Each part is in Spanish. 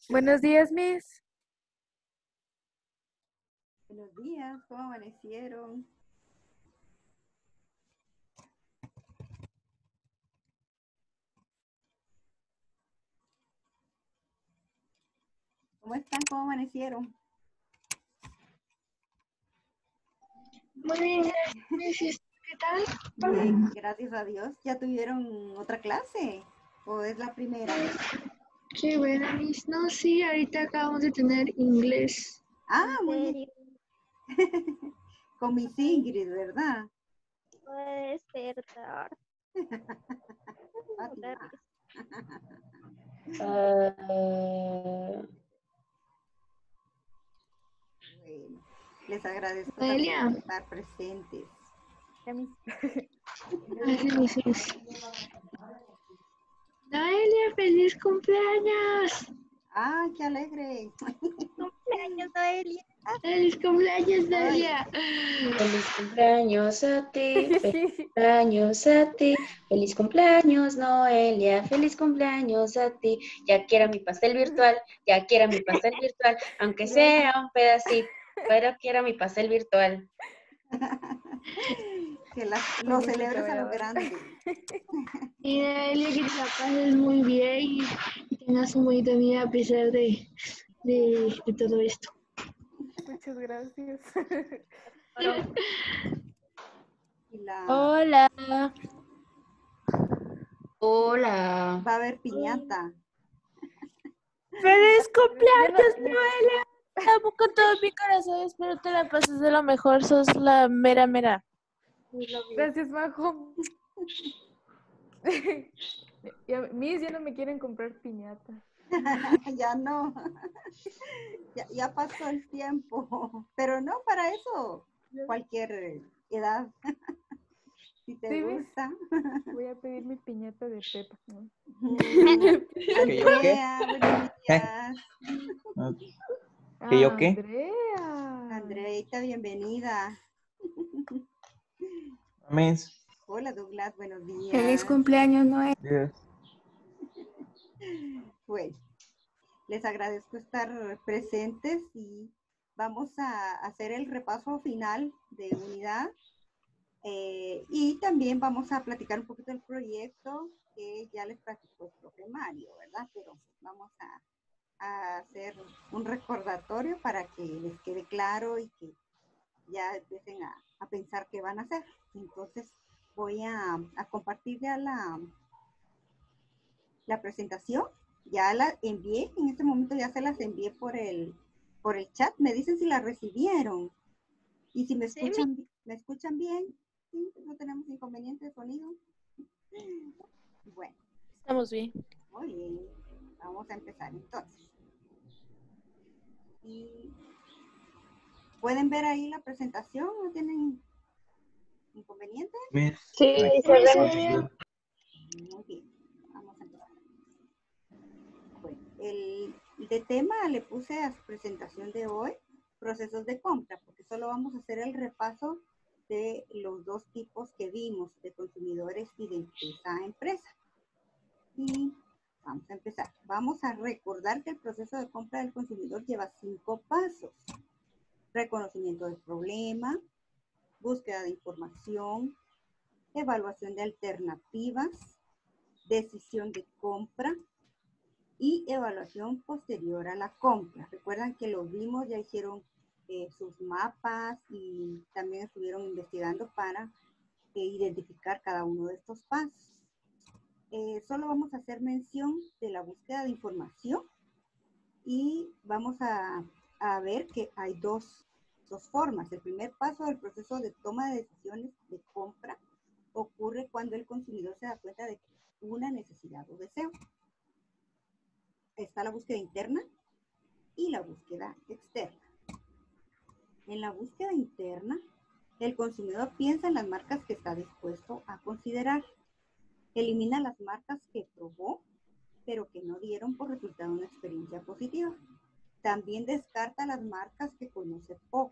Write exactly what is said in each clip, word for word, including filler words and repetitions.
Buenos días, Miss. Buenos días, ¿cómo amanecieron? ¿Cómo están? ¿Cómo amanecieron? Muy bien, Miss, ¿qué tal? Bien, gracias a Dios. ¿Ya tuvieron otra clase? ¿O es la primera? Qué buena, Miss. No, sí, ahorita acabamos de tener inglés. Ah, muy bien. Con mis Ingrid, ¿verdad? Puede despertar. Fátima. Uh, Bueno, les agradezco Noelia. también por estar presentes. Gracias, Miss. Noelia, feliz cumpleaños. ¡Ah, qué alegre! Cumpleaños, Noelia. Feliz cumpleaños, Noelia. feliz cumpleaños a ti, feliz cumpleaños a ti, feliz cumpleaños Noelia, feliz cumpleaños a ti. Ya quiero mi pastel virtual, ya quiero mi pastel virtual, aunque sea un pedacito, pero quiero mi pastel virtual. Que la, lo celebres a lo grande. Y Noelia, que te la pases muy bien y que tengas un bonito día a pesar de, de, de todo esto. Muchas gracias. Y la, Hola. Hola. va a haber piñata. ¡Feliz cumpleaños, Noelia! Te amo con todo mi corazón. Espero te la pases de lo mejor. Sos la mera mera. Gracias, Majo. Ya, Miss, ya no me quieren comprar piñata. Ya no. Ya, ya pasó el tiempo. Pero no para eso. Cualquier edad. Si te Sí, Miss. gusta. Voy a pedir mi piñata de Pepa, ¿no? Andrea, buenos días. ¿Que yo qué? Andrea. Andreita, bienvenida. Miss. Hola, Douglas, buenos días. Feliz cumpleaños, Noé. Yes. Bueno, les agradezco estar presentes y vamos a hacer el repaso final de unidad. Eh, y también vamos a platicar un poquito del proyecto que ya les platicó el profe Mario, ¿verdad? Pero vamos a, a hacer un recordatorio para que les quede claro y que ya empiecen a, a pensar qué van a hacer. Entonces voy a, a compartir ya la, la presentación. Ya la envié, en este momento ya se las envié por el, por el chat. Me dicen si la recibieron. Y si me escuchan, sí, ¿me escuchan bien? ¿Sí? ¿No tenemos inconveniente de sonido? Bueno. Estamos bien. Muy bien. Vamos a empezar entonces. Y ¿pueden ver ahí la presentación? ¿No tienen inconveniente? Miss. Sí, Miss. se ve bien. Muy bien. Vamos a empezar. Bueno, el de tema le puse a su presentación de hoy, procesos de compra, porque solo vamos a hacer el repaso de los dos tipos que vimos, de consumidores y de empresa a empresa. Y vamos a empezar. Vamos a recordar que el proceso de compra del consumidor lleva cinco pasos. Reconocimiento del problema, búsqueda de información, evaluación de alternativas, decisión de compra y evaluación posterior a la compra. Recuerdan que los vimos, ya hicieron eh, sus mapas y también estuvieron investigando para eh, identificar cada uno de estos pasos. Eh, solo vamos a hacer mención de la búsqueda de información y vamos a, a ver que hay dos, dos formas. El primer paso del proceso de toma de decisiones de compra ocurre cuando el consumidor se da cuenta de una necesidad o deseo. Está la búsqueda interna y la búsqueda externa. En la búsqueda interna, el consumidor piensa en las marcas que está dispuesto a considerar. Elimina las marcas que probó, pero que no dieron por resultado una experiencia positiva. También descarta las marcas que conoce poco.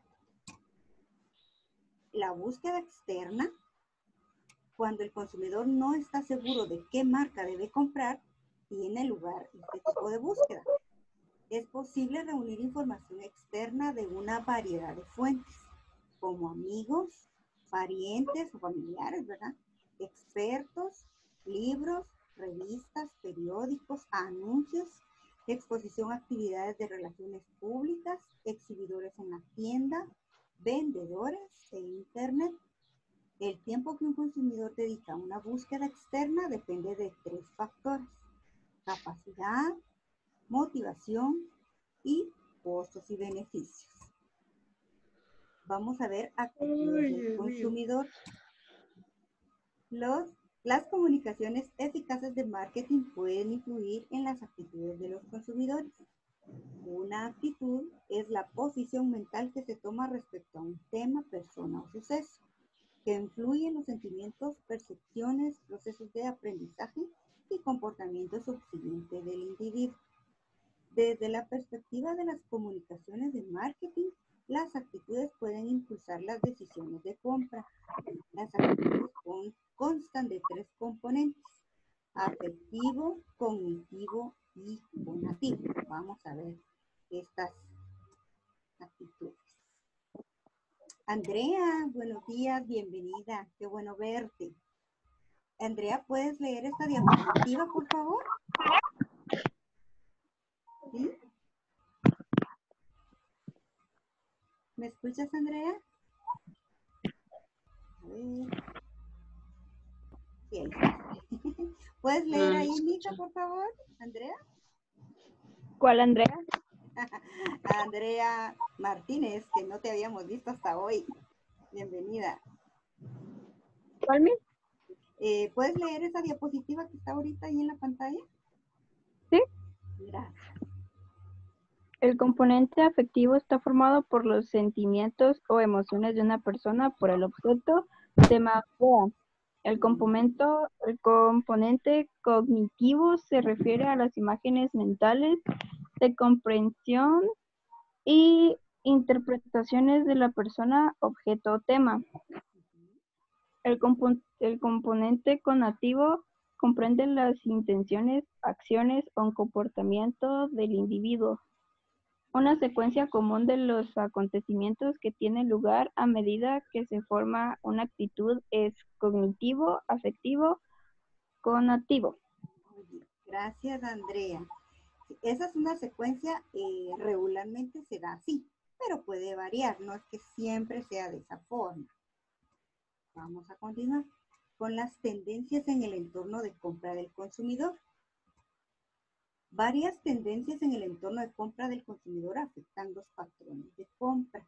La búsqueda externa, cuando el consumidor no está seguro de qué marca debe comprar, tiene lugar este tipo de búsqueda. Es posible reunir información externa de una variedad de fuentes, como amigos, parientes o familiares, ¿verdad? Expertos, libros, revistas, periódicos, anuncios, exposición a actividades de relaciones públicas, exhibidores en la tienda, vendedores e internet. El tiempo que un consumidor dedica a una búsqueda externa depende de tres factores: capacidad, motivación y costos y beneficios. Vamos a ver actitudes del consumidor. Los, las comunicaciones eficaces de marketing pueden influir en las actitudes de los consumidores. Una actitud es la posición mental que se toma respecto a un tema, persona o suceso, que influye en los sentimientos, percepciones, procesos de aprendizaje y comportamiento subsiguiente del individuo. Desde la perspectiva de las comunicaciones de marketing, las actitudes pueden impulsar las decisiones de compra. Las actitudes con, constan de tres componentes: afectivo, cognitivo y conativo. Vamos a ver estas actitudes. Andrea, buenos días, bienvenida, qué bueno verte. Andrea, ¿puedes leer esta diapositiva, por favor? ¿Sí? ¿Me escuchas, Andrea? A ver. Sí, ahí está. ¿Puedes leer ahí, Mica, por favor, Andrea? ¿Cuál, Andrea? Andrea Martínez, que no te habíamos visto hasta hoy. Bienvenida. ¿Cuál, mi? Eh, ¿Puedes leer esa diapositiva que está ahorita ahí en la pantalla? Sí. Gracias. El componente afectivo está formado por los sentimientos o emociones de una persona por el objeto, tema o sea. El componente, el componente cognitivo se refiere a las imágenes mentales de comprensión y interpretaciones de la persona, objeto o tema. El, compo el componente conativo comprende las intenciones, acciones o comportamiento del individuo. Una secuencia común de los acontecimientos que tienen lugar a medida que se forma una actitud es cognitivo, afectivo, conativo. Gracias, Andrea. Esa es una secuencia, eh, regularmente se da así, pero puede variar, no es que siempre sea de esa forma. Vamos a continuar con las tendencias en el entorno de compra del consumidor. Varias tendencias en el entorno de compra del consumidor afectan los patrones de compra.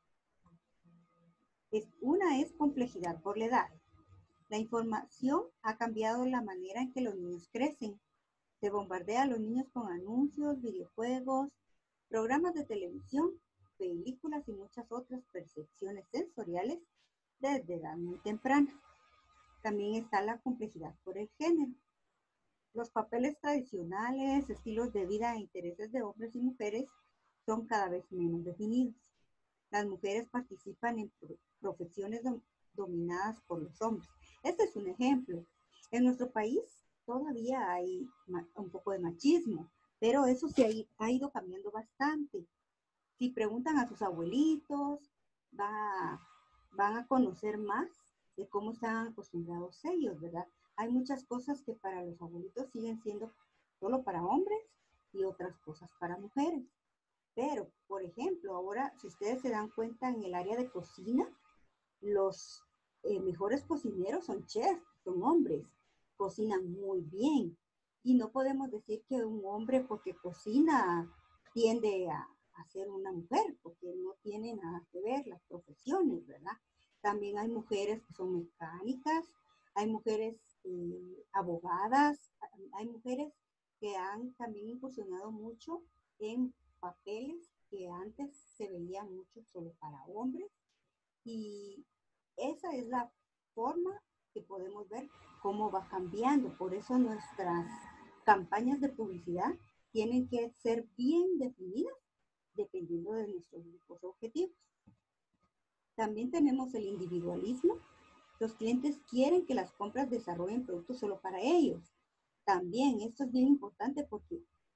Es, una es complejidad por la edad. La información ha cambiado la manera en que los niños crecen. Se bombardea a los niños con anuncios, videojuegos, programas de televisión, películas y muchas otras percepciones sensoriales desde edad muy temprana. También está la complejidad por el género. Los papeles tradicionales, estilos de vida e intereses de hombres y mujeres son cada vez menos definidos. Las mujeres participan en profesiones dom- dominadas por los hombres. Este es un ejemplo. En nuestro país todavía hay un poco de machismo, pero eso sí ha ido cambiando bastante. Si preguntan a sus abuelitos, va, van a conocer más de cómo están acostumbrados ellos, ¿verdad? Hay muchas cosas que para los abuelitos siguen siendo solo para hombres y otras cosas para mujeres. Pero, por ejemplo, ahora, si ustedes se dan cuenta, en el área de cocina, los eh, mejores cocineros son chefs, son hombres, cocinan muy bien. Y no podemos decir que un hombre porque cocina tiende a, a ser una mujer, porque no tiene nada que ver las profesiones, ¿verdad? También hay mujeres que son mecánicas, hay mujeres eh, abogadas, hay mujeres que han también incursionado mucho en papeles que antes se veían mucho solo para hombres, y esa es la forma que podemos ver cómo va cambiando. Por eso nuestras campañas de publicidad tienen que ser bien definidas dependiendo de nuestros grupos objetivos. También tenemos el individualismo. Los clientes quieren que las compras desarrollen productos solo para ellos. También esto es bien importante porque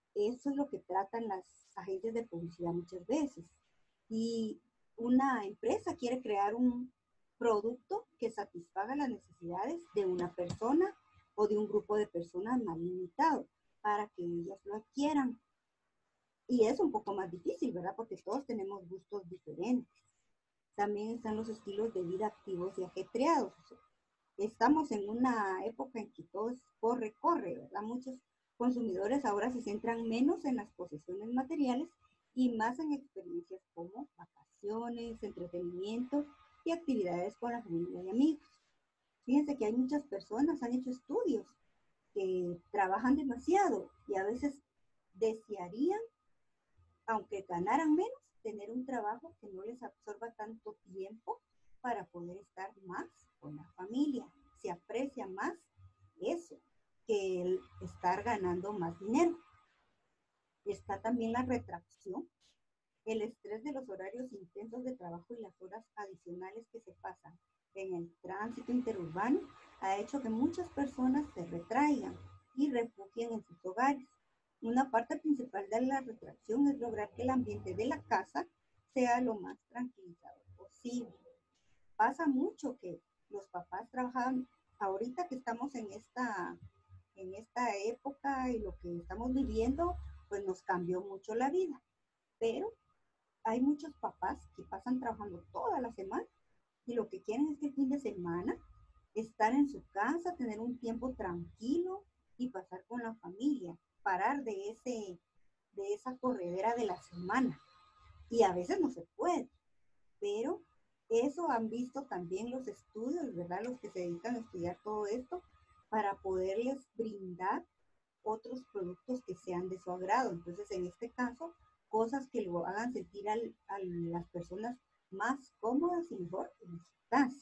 eso es lo que tratan las agencias de publicidad muchas veces. Y una empresa quiere crear un producto que satisfaga las necesidades de una persona o de un grupo de personas más limitado para que ellas lo adquieran. Y es un poco más difícil, ¿verdad? Porque todos tenemos gustos diferentes. También están los estilos de vida activos y ajetreados. Estamos en una época en que todo es corre, corre, ¿verdad? Muchos consumidores ahora se centran menos en las posesiones materiales y más en experiencias como vacaciones, entretenimiento y actividades con la familia y amigos. Fíjense que hay muchas personas, han hecho estudios, que trabajan demasiado y a veces desearían, aunque ganaran menos, tener un trabajo que no les absorba tanto tiempo para poder estar más con la familia. Se aprecia más eso que el estar ganando más dinero. Está también la retracción, el estrés de los horarios intensos de trabajo y las horas adicionales que se pasan en el tránsito interurbano ha hecho que muchas personas se retraigan y refugien en sus hogares. Una parte principal de la retracción es lograr que el ambiente de la casa sea lo más tranquilizador posible. Pasa mucho que los papás trabajan, ahorita que estamos en esta, en esta época y lo que estamos viviendo, pues nos cambió mucho la vida. Pero hay muchos papás que pasan trabajando toda la semana y lo que quieren es que el fin de semana estar en su casa, tener un tiempo tranquilo y pasar con la familia, parar de, ese, de esa corredera de la semana. Y a veces no se puede, pero eso han visto también los estudios, ¿verdad? Los que se dedican a estudiar todo esto, para poderles brindar otros productos que sean de su agrado. Entonces, en este caso, cosas que lo hagan sentir al, a las personas más cómodas y mejor en su casa.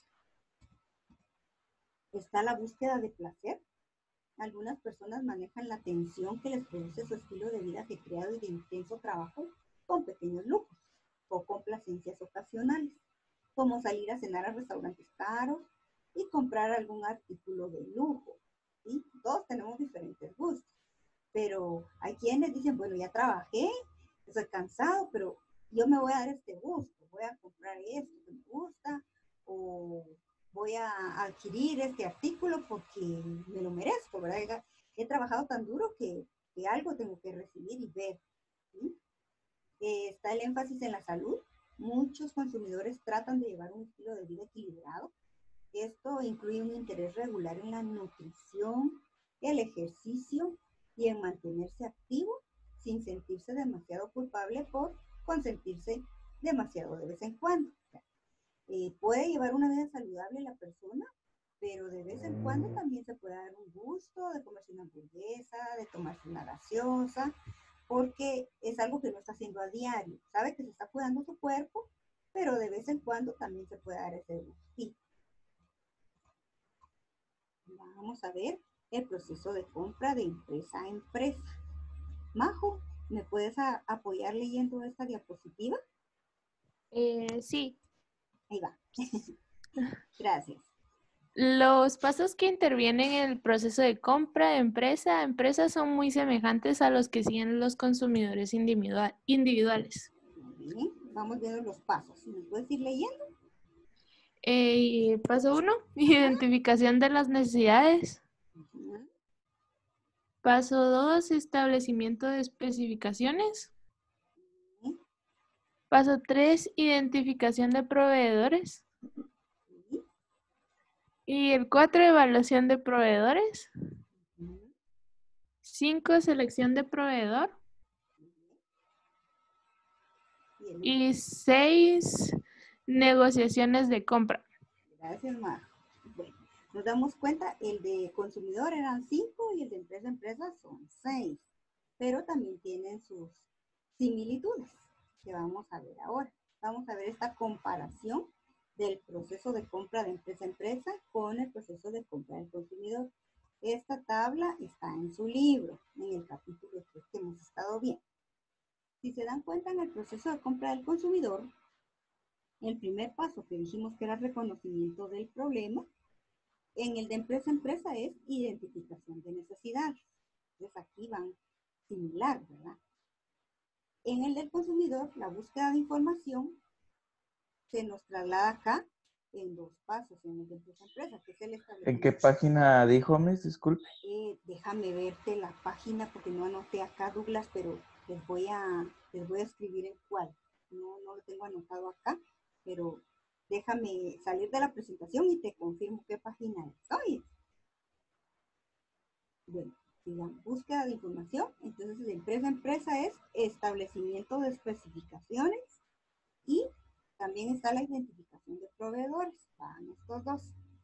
Está la búsqueda de placer. Algunas personas manejan la tensión que les produce su estilo de vida ajetreado y de intenso trabajo con pequeños lujos o complacencias ocasionales, como salir a cenar a restaurantes caros y comprar algún artículo de lujo. ¿Sí? Todos tenemos diferentes gustos, pero hay quienes dicen, bueno, ya trabajé, estoy cansado, pero yo me voy a dar este gusto, voy a comprar esto que me gusta, o voy a adquirir este artículo porque me lo merezco, ¿verdad? He trabajado tan duro que, que algo tengo que recibir y ver. ¿Sí? Eh, está el énfasis en la salud. Muchos consumidores tratan de llevar un estilo de vida equilibrado. Esto incluye un interés regular en la nutrición, el ejercicio y en mantenerse activo sin sentirse demasiado culpable por consentirse demasiado de vez en cuando. Eh, puede llevar una vida saludable la persona, pero de vez en cuando también se puede dar un gusto de comerse una hamburguesa, de tomarse una gaseosa, porque es algo que no está haciendo a diario. Sabe que se está cuidando su cuerpo, pero de vez en cuando también se puede dar ese gustito. Vamos a ver el proceso de compra de empresa a empresa. Majo, ¿me puedes a, apoyar leyendo esta diapositiva? Eh, sí. Ahí va. Gracias. Los pasos que intervienen en el proceso de compra de empresa a empresa son muy semejantes a los que siguen los consumidores individual, individuales. Muy bien, vamos viendo los pasos. ¿Me puedes ir leyendo? Eh, paso uno, identificación de las necesidades. Uh-huh. Paso dos, establecimiento de especificaciones. Uh-huh. Paso tres, identificación de proveedores. Uh-huh. Y el cuatro, evaluación de proveedores. Uh-huh. cinco, selección de proveedor. Uh-huh. Y seis, negociaciones de compra. Gracias, Majo. Bueno, nos damos cuenta, el de consumidor eran cinco y el de empresa a empresa son seis, pero también tienen sus similitudes que vamos a ver ahora. Vamos a ver esta comparación del proceso de compra de empresa a empresa con el proceso de compra del consumidor. Esta tabla está en su libro, en el capítulo que hemos estado viendo. Si se dan cuenta, en el proceso de compra del consumidor, el primer paso que dijimos que era reconocimiento del problema, en el de empresa a empresa es identificación de necesidades. Entonces aquí van similar, ¿verdad? En el del consumidor, la búsqueda de información se nos traslada acá en dos pasos, en el de empresa a empresa, que es el establecimiento. ¿En qué página dijo, Miss? Disculpe. Eh, déjame verte la página porque no anoté acá, Douglas, pero les voy a, les voy a escribir en cuál. No, no lo tengo anotado acá, pero déjame salir de la presentación y te confirmo qué página es. Oye. Bueno, digamos, búsqueda de información. Entonces, de empresa a empresa es establecimiento de especificaciones y también está la identificación de proveedores. Van estos dos.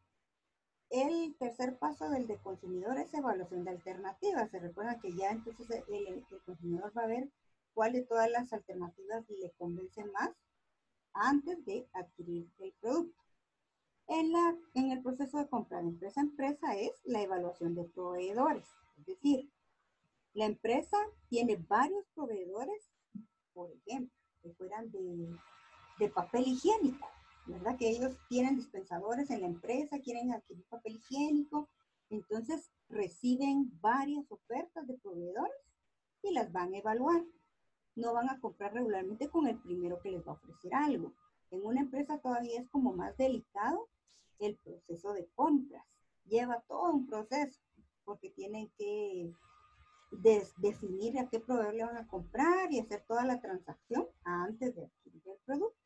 El tercer paso del de consumidor es evaluación de alternativas. Se recuerda que ya entonces el, el consumidor va a ver cuál de todas las alternativas le convence más antes de adquirir el producto. En, la, en el proceso de compra de empresa a empresa es la evaluación de proveedores. Es decir, la empresa tiene varios proveedores, por ejemplo, que fueran de, de papel higiénico, ¿verdad? Que ellos tienen dispensadores en la empresa, quieren adquirir papel higiénico, entonces reciben varias ofertas de proveedores y las van a evaluar. No van a comprar regularmente con el primero que les va a ofrecer algo. En una empresa todavía es como más delicado el proceso de compras. Lleva todo un proceso porque tienen que des definir a qué proveedor le van a comprar y hacer toda la transacción antes de adquirir el producto.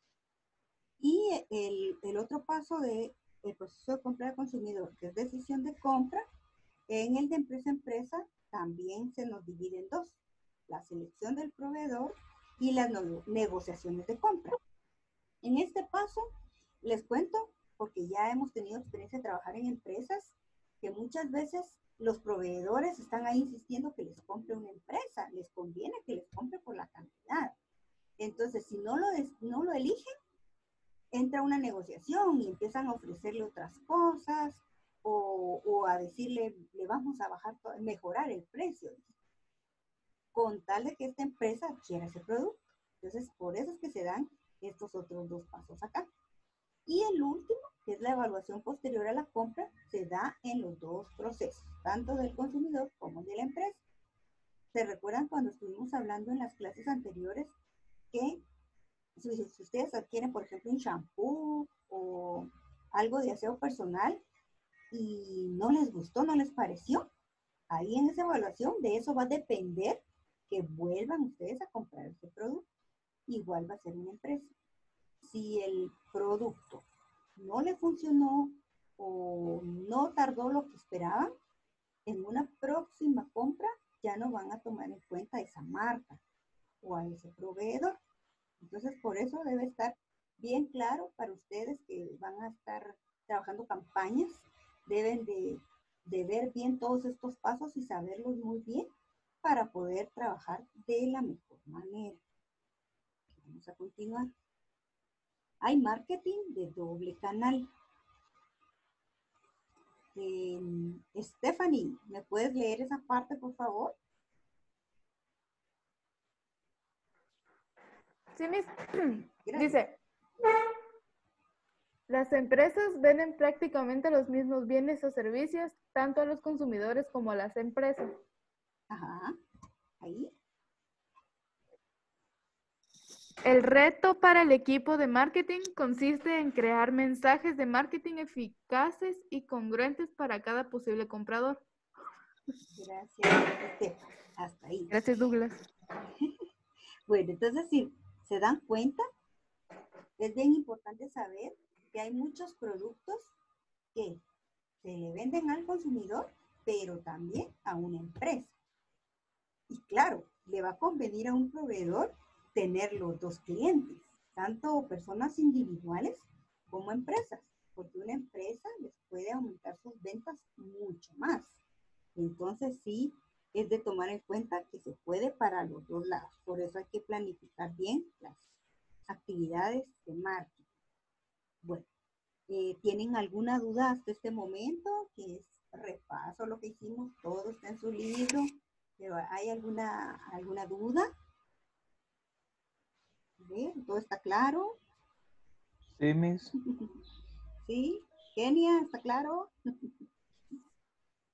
Y el, el otro paso del proceso de compra del consumidor, que es decisión de compra, en el de empresa a empresa también se nos divide en dos: la selección del proveedor y las no negociaciones de compra. En este paso, les cuento, porque ya hemos tenido experiencia de trabajar en empresas, que muchas veces los proveedores están ahí insistiendo que les compre una empresa, les conviene que les compre por la cantidad. Entonces, si no lo, no lo eligen, entra una negociación y empiezan a ofrecerle otras cosas o, o a decirle, le vamos a bajar, todo, mejorar el precio, con tal de que esta empresa adquiera ese producto. Entonces, por eso es que se dan estos otros dos pasos acá. Y el último, que es la evaluación posterior a la compra, se da en los dos procesos, tanto del consumidor como de la empresa. ¿Se recuerdan cuando estuvimos hablando en las clases anteriores que si, si ustedes adquieren, por ejemplo, un shampoo o algo de aseo personal y no les gustó, no les pareció? Ahí en esa evaluación de eso va a depender que vuelvan ustedes a comprar ese producto. Igual va a ser una empresa. Si el producto no le funcionó o no tardó lo que esperaban, en una próxima compra ya no van a tomar en cuenta esa marca o a ese proveedor. Entonces, por eso debe estar bien claro para ustedes que van a estar trabajando campañas. Deben de, de ver bien todos estos pasos y saberlos muy bien para poder trabajar de la mejor manera. Vamos a continuar. Hay marketing de doble canal. Eh, Stephanie, ¿me puedes leer esa parte, por favor? Sí, mis... Dice, las empresas venden prácticamente los mismos bienes o servicios, tanto a los consumidores como a las empresas. Ajá, ahí. El reto para el equipo de marketing consiste en crear mensajes de marketing eficaces y congruentes para cada posible comprador. Gracias, Estefan. Hasta ahí. Gracias, Douglas. Bueno, entonces, si se dan cuenta, es bien importante saber que hay muchos productos que se le venden al consumidor, pero también a una empresa. Y claro, le va a convenir a un proveedor tener los dos clientes, tanto personas individuales como empresas, porque una empresa les puede aumentar sus ventas mucho más. Entonces sí, es de tomar en cuenta que se puede para los dos lados. Por eso hay que planificar bien las actividades de marketing. Bueno, eh, ¿tienen alguna duda hasta este momento? Que es repaso lo que hicimos, todo está en su libro. Pero ¿hay alguna, alguna duda? ¿Ven? ¿Todo está claro? Sí, Miss. ¿Sí? Kenia, ¿está claro?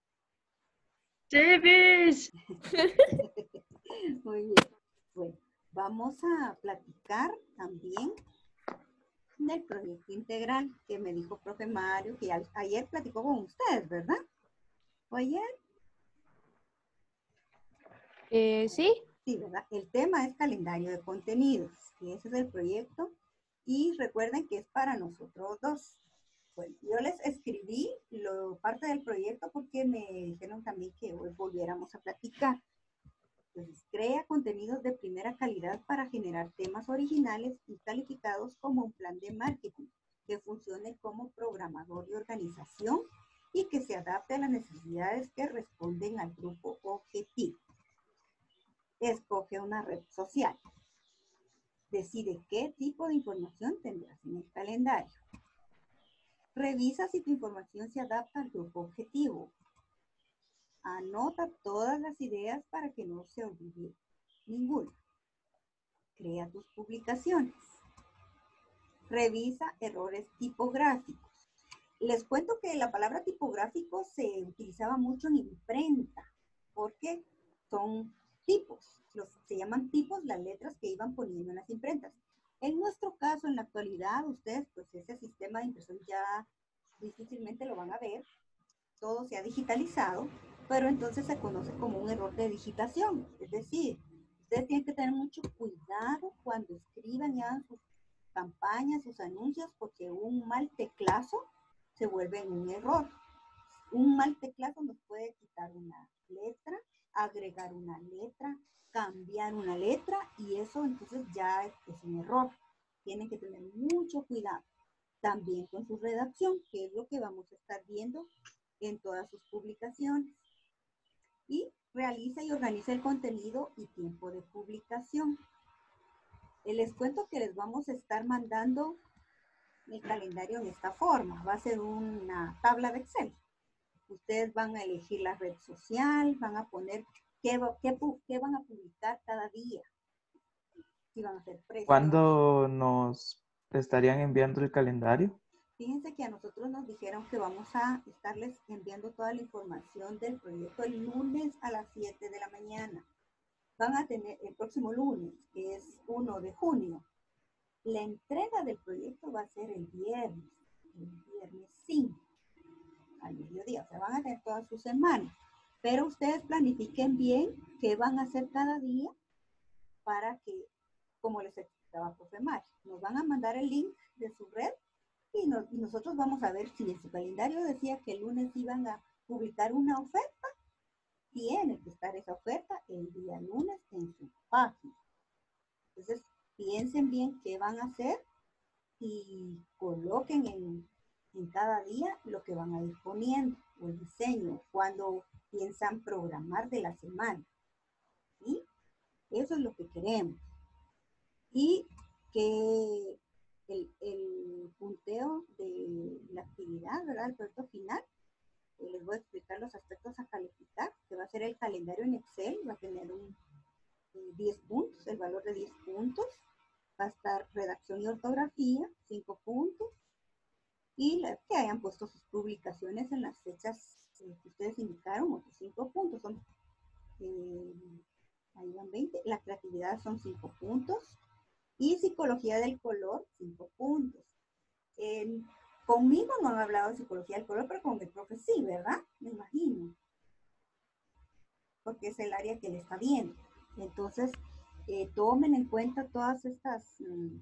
¡Sí, Miss! Muy bien. Bueno, vamos a platicar también del proyecto integral que me dijo profe Mario, que a- ayer platicó con ustedes, ¿verdad? ¿O ayer? Eh, sí, Sí, ¿verdad? El tema es calendario de contenidos, que ese es el proyecto. Y recuerden que es para nosotros dos. Bueno, yo les escribí lo, parte del proyecto porque me dijeron también que hoy volviéramos a platicar. Entonces, crea contenidos de primera calidad para generar temas originales y calificados como un plan de marketing que funcione como programador de organización y que se adapte a las necesidades que responden al grupo objetivo. Escoge una red social. Decide qué tipo de información tendrás en el calendario. Revisa si tu información se adapta al grupo objetivo. Anota todas las ideas para que no se olvide ninguna. Crea tus publicaciones. Revisa errores tipográficos. Les cuento que la palabra tipográfico se utilizaba mucho en imprenta porque son tipos, los, se llaman tipos las letras que iban poniendo en las imprentas. En nuestro caso, en la actualidad, ustedes, pues ese sistema de impresión ya difícilmente lo van a ver, todo se ha digitalizado, pero entonces se conoce como un error de digitación. Es decir, ustedes tienen que tener mucho cuidado cuando escriban y hagan sus campañas, sus anuncios, porque un mal teclazo se vuelve en un error. Un mal teclazo nos puede quitar una letra, agregar una letra, cambiar una letra, y eso entonces ya es un error. Tienen que tener mucho cuidado. También con su redacción, que es lo que vamos a estar viendo en todas sus publicaciones. Y realiza y organiza el contenido y tiempo de publicación. Les cuento que les vamos a estar mandando el calendario en esta forma. Va a ser una tabla de Excel. Ustedes van a elegir la red social, van a poner qué, qué, qué van a publicar cada día. Si van a hacer precios. ¿Cuándo nos estarían enviando el calendario? Fíjense que a nosotros nos dijeron que vamos a estarles enviando toda la información del proyecto el lunes a las siete de la mañana. Van a tener el próximo lunes, que es primero de junio. La entrega del proyecto va a ser el viernes, el viernes cinco, al mediodía. O sea, van a tener toda su semana. Pero ustedes planifiquen bien qué van a hacer cada día para que, como les explicaba profe Mario, nos van a mandar el link de su red y, no, y nosotros vamos a ver si en su calendario decía que el lunes iban a publicar una oferta. Tiene que estar esa oferta el día lunes en su página. Entonces, piensen bien qué van a hacer y coloquen en, en cada día lo que van a ir poniendo, o el diseño, cuando piensan programar de la semana. ¿Sí? Eso es lo que queremos. Y que el, el punteo de la actividad, ¿verdad? El proyecto final, eh, les voy a explicar los aspectos a calificar, que va a ser el calendario en Excel, va a tener un eh, diez puntos, el valor de diez puntos. Va a estar redacción y ortografía, cinco puntos. Y las que hayan puesto sus publicaciones en las fechas eh, que ustedes indicaron, otros cinco puntos. Son, eh, ahí van veinte. La creatividad son cinco puntos. Y psicología del color, cinco puntos. Eh, conmigo no han hablado de psicología del color, pero con el profe sí, ¿verdad? Me imagino. Porque es el área que le está viendo. Entonces, eh, tomen en cuenta todas estas mm,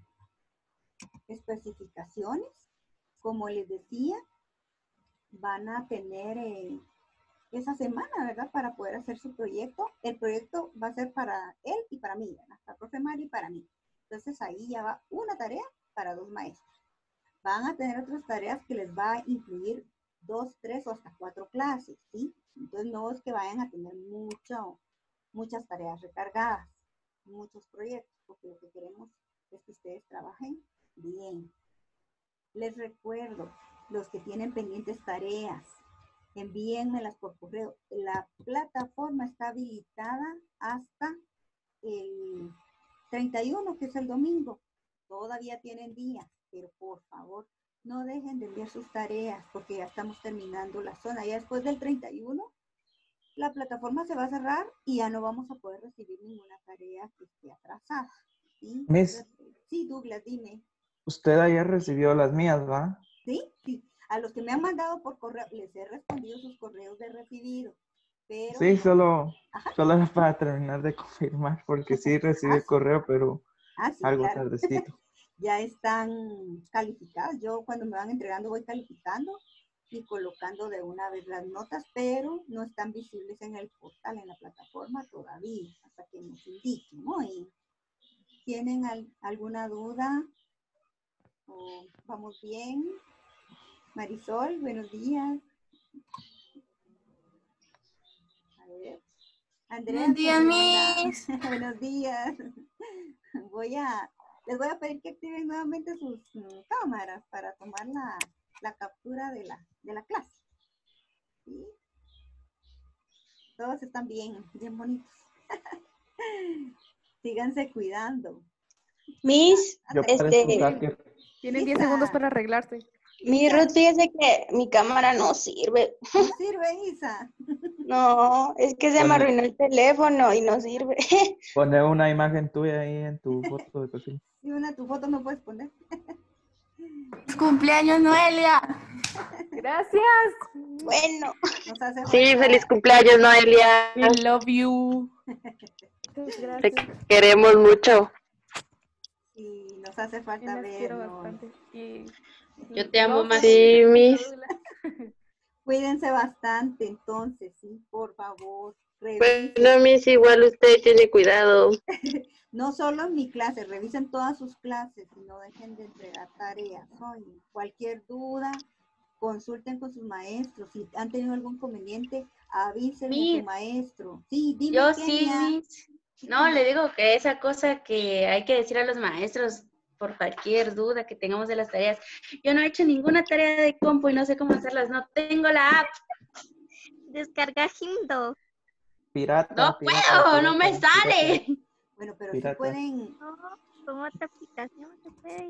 especificaciones. Como les decía, van a tener eh, esa semana, ¿verdad? Para poder hacer su proyecto. El proyecto va a ser para él y para mí, ¿verdad? Para el profe Mario y para mí. Entonces ahí ya va una tarea para dos maestros. Van a tener otras tareas que les va a incluir dos, tres o hasta cuatro clases, ¿sí? Entonces no es que vayan a tener mucho, muchas tareas recargadas, muchos proyectos, porque lo que queremos es que ustedes trabajen bien. Les recuerdo, los que tienen pendientes tareas, envíenmelas por correo. La plataforma está habilitada hasta el treinta y uno, que es el domingo. Todavía tienen días, pero por favor, no dejen de enviar sus tareas porque ya estamos terminando la zona. Ya después del treinta y uno, la plataforma se va a cerrar y ya no vamos a poder recibir ninguna tarea que esté atrasada. ¿Sí? Miss, Sí, Douglas, dime. usted ayer recibió las mías, ¿va? Sí, sí. A los que me han mandado por correo, les he respondido sus correos de recibido. Pero Sí, no. solo, Ajá. solo era para terminar de confirmar, porque sí recibí Ah, el sí. correo, pero Ah, sí, algo claro. tardecito. Ya están calificadas. Yo cuando me van entregando voy calificando y colocando de una vez las notas, pero no están visibles en el portal, en la plataforma todavía, hasta que nos indiquen, ¿no? Y ¿tienen al- alguna duda? ¿O vamos bien? Marisol, buenos días. A ver. Andrea, Buenos días, segunda. Miss. Buenos días. Voy a, les voy a pedir que activen nuevamente sus mm, cámaras para tomar la, la captura de la, de la clase. ¿Sí? Todos están bien, bien bonitos. Síganse cuidando. Miss, Yo parezco este, hacker. Tienen diez Isa, segundos para arreglarse. mi Isa, Ruth, fíjese que mi cámara no sirve. ¿no sirve, Isa? No, es que se me Pone, arruinó el teléfono y no sirve. pone una imagen tuya ahí en tu foto de perfil. Y una, tu foto no puedes poner. ¡Feliz cumpleaños, Noelia! Gracias. Bueno, Nos hace Sí, falta, feliz cumpleaños, Noelia. We love you. Muchas Te gracias. queremos mucho. sí, nos hace Yo falta las quiero vernos. bastante. Y, Yo te amo Rosa, más. Sí, Miss. Cuídense bastante, entonces, sí, por favor, revisen. Bueno, Miss, igual usted tiene cuidado. No solo en mi clase, revisen todas sus clases y no dejen de entregar tareas. Oye, cualquier duda, consulten con sus maestros. Si han tenido algún inconveniente, avísenle a Miss, su maestro. Sí, dime, yo sí, Kenia. Miss. No, le digo que esa cosa que hay que decir a los maestros por cualquier duda que tengamos de las tareas. Yo no he hecho ninguna tarea de compu y no sé cómo hacerlas. No tengo la app. Descarga Hindo. Pirata, No pirata, puedo, no me pirata, pirata, sale. Bueno, pero sí pirata. pueden, No, como otra aplicación se puede.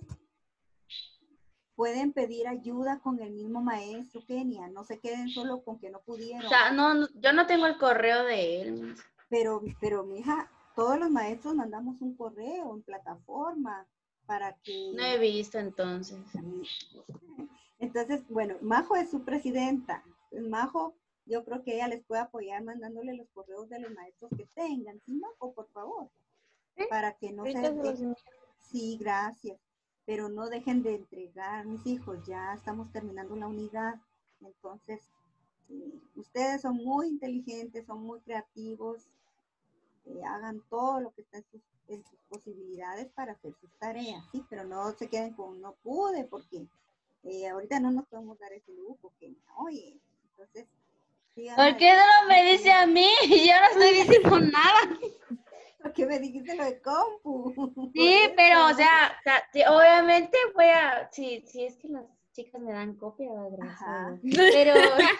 pueden pedir ayuda con el mismo maestro, Kenia. No se queden solo con que no pudieron. O sea, no, no, yo no tengo el correo de él. Miss. Pero, pero, mija, todos los maestros mandamos un correo en plataforma para que... No he visto entonces. Entonces, bueno, Majo es su presidenta. Entonces, Majo, yo creo que ella les puede apoyar mandándole los correos de los maestros que tengan. ¿Sí, Majo, por favor? Sí, Para que no se... ahorita se los dejen- Sí, gracias. Pero no dejen de entregar, mis hijos. Ya estamos terminando la unidad. Entonces, sí, ustedes son muy inteligentes, son muy creativos. Eh, hagan todo lo que está en sus, en sus posibilidades para hacer sus tareas, ¿sí? Pero no se queden con no pude, porque eh, ahorita no nos podemos dar ese lujo, que oye, entonces sigan ¿Por qué adelante. no me dice a mí? Yo no estoy diciendo nada. ¿Por qué me dijiste lo de compu? Por Sí, eso. pero, o sea, o sea, sí, obviamente voy a, sí, sí, es que las chicas me dan copia, ¿verdad? Ajá. Pero,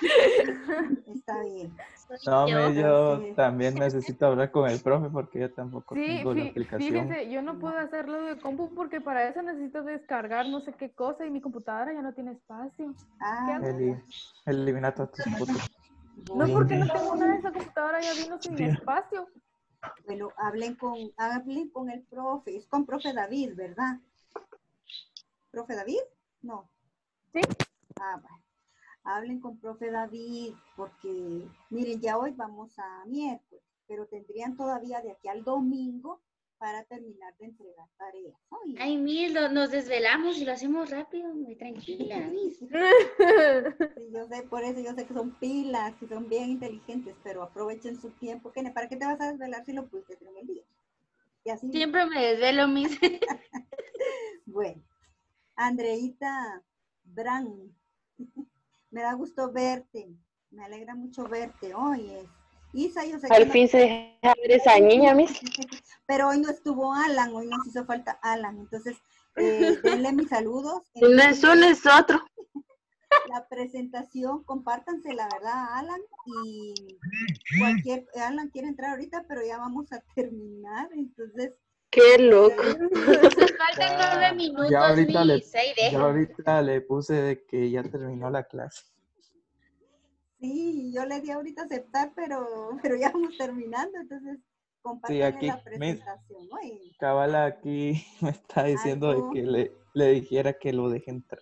Está bien. Soy No, yo. Miss, yo Entonces, también necesito hablar con el profe porque yo tampoco Sí, tengo la fí- aplicación. fíjese, yo no puedo hacerlo de compu porque para eso necesito descargar no sé qué cosa y mi computadora ya no tiene espacio. ¿Qué ah, hago? Eli, elimina todas tus fotos. No, porque no bueno, tengo nada de esa computadora, ya vino sin espacio. bueno, hablen con, hablen con el profe, es con profe David, ¿verdad? ¿Profe David? No. Sí. Ah, bueno. Hablen con profe David, porque miren, ya hoy vamos a miércoles, pero tendrían todavía de aquí al domingo para terminar de entregar tareas. Oye, ay, Mil, lo- nos desvelamos y lo hacemos rápido, muy tranquila, Miss. sí, yo sé, por eso yo sé que son pilas, que son bien inteligentes, pero aprovechen su tiempo. ¿Qué- ¿Para qué te vas a desvelar si lo pudiste hacer en el día? Y así, Siempre me desvelo, Miss. bueno, Andreita Bran, me da gusto verte, me alegra mucho verte. Oye, Isa, yo sé que Al no- fin se deja ver esa niña, Miss. pero hoy no estuvo Alan, hoy nos hizo falta Alan, entonces eh, denle mis saludos. Si no es uno, es otro. La presentación, compártanse la verdad a Alan y cualquier, Alan quiere entrar ahorita, pero ya vamos a terminar, entonces Qué loco. Faltan Ya, nueve minutos, ya ahorita le, Miss. Ahí ya dejen. ahorita le puse de que ya terminó la clase. Sí, yo le di ahorita aceptar, pero, pero ya vamos terminando, entonces Sí, compártanle aquí, la me, presentación, ¿no? Y cabal aquí me está diciendo de algo, que le, le dijera que lo deje entrar.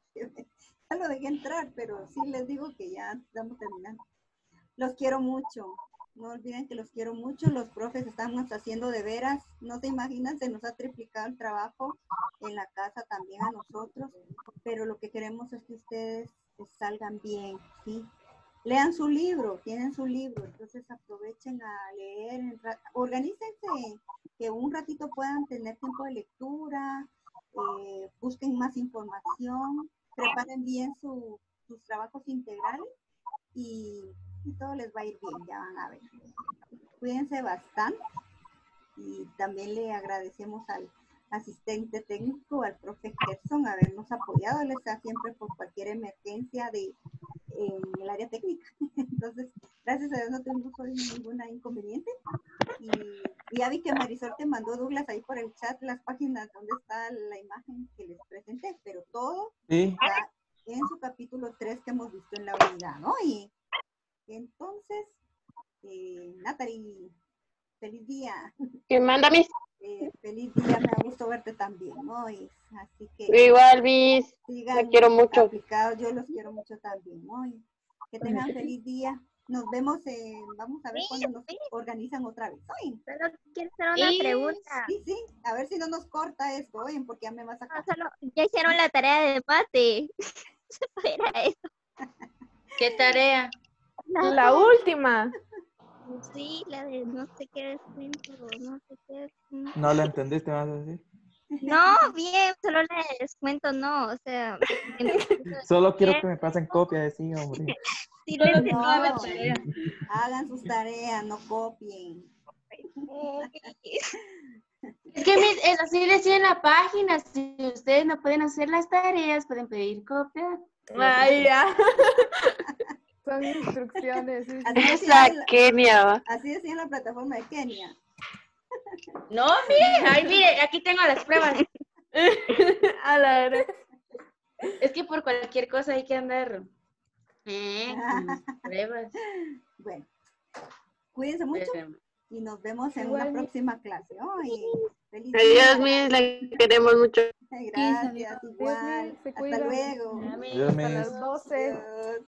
ya lo dejé entrar, pero sí les digo que ya estamos terminando. Los quiero mucho, no olviden que los quiero mucho, los profes estamos haciendo de veras, no se imaginan, se nos ha triplicado el trabajo en la casa también a nosotros, pero lo que queremos es que ustedes salgan bien, ¿sí? Lean su libro, tienen su libro, entonces aprovechen a leer, organícense, que un ratito puedan tener tiempo de lectura, eh, busquen más información, preparen bien su, sus trabajos integrales y, y todo les va a ir bien, ya van a ver. Cuídense bastante y también le agradecemos al asistente técnico, al profe Gerson, habernos apoyado, él está siempre por cualquier emergencia de en el área técnica. Entonces, gracias a Dios no tuvimos hoy ninguna inconveniente. Y, y ya vi que Marisol te mandó, Douglas, ahí por el chat las páginas donde está la imagen que les presenté, pero todo Sí. está en su capítulo tres que hemos visto en la unidad, ¿no? Y entonces, eh, Natalie, feliz día. ¿Qué manda, Miss? Eh, feliz día, me ha gustado verte también, ¿no? Y, así que Igual, Miss. sigan La quiero mucho. aplicados, yo los quiero mucho también, ¿no? Y que tengan feliz día. Nos vemos, en, vamos a ver cuándo nos organizan otra vez. ¿Oyen? Solo quiero hacer una Y- pregunta. Sí, sí, a ver si no nos corta esto, oyen, porque ya me va a No, sacar. solo, ya hicieron la tarea de mate. Era eso. ¿Qué tarea? La última. Sí, la de no sé qué descuento, no sé qué descuento. ¿No la entendiste, vas a decir? No, bien, solo la de descuento, no, o sea. Solo quiero que me pasen copia de sí, hombre. Sí, Solo le que No, toda la tarea. hagan sus tareas, no copien. Es que mis- es así decía en la página, si ustedes no pueden hacer las tareas, pueden pedir copia. Ay, ya. Son instrucciones. sí, sí. Así decía, Esa en la, Kenia, va. así decía en la plataforma de Kenia. No, mire, ay, mire, aquí tengo las pruebas. A la verdad. Es que por cualquier cosa hay que andar eh, con las pruebas. Bueno, cuídense mucho Pero- y nos vemos en Igual, una mi- próxima clase. Ay, feliz Adiós, día. Miss. La queremos mucho. Gracias, Dios mío, igual. se Hasta cuidan. luego. Amén. Dios Hasta mío. las doce. Adiós.